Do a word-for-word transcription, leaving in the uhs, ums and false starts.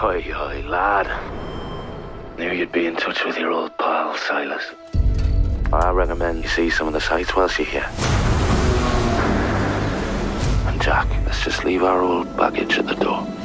Oi, oi, lad. Knew you'd be in touch with your old pal, Silas. I recommend you see some of the sights whilst you're here. And Jack, let's just leave our old baggage at the door.